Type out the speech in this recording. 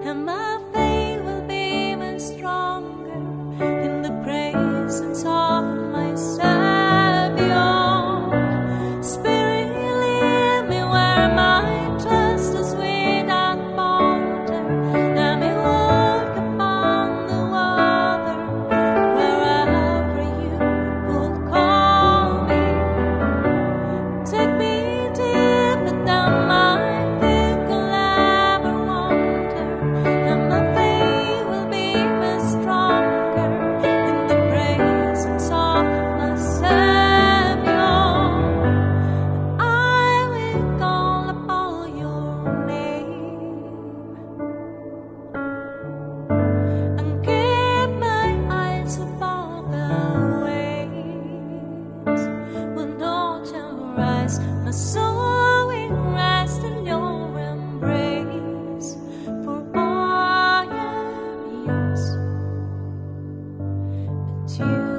and my faith will be even stronger in the presence of my Savior. Spirit, lead me where my trust is without border. Let me walk upon the water wherever you would call me. Take me deeper than my feet could ever wander, and my faith will be even stronger in the presence of my Savior. I will call upon your name and keep my eyes above the waves. When ocean rise, my soul will rest in your embrace. For I am yours, but you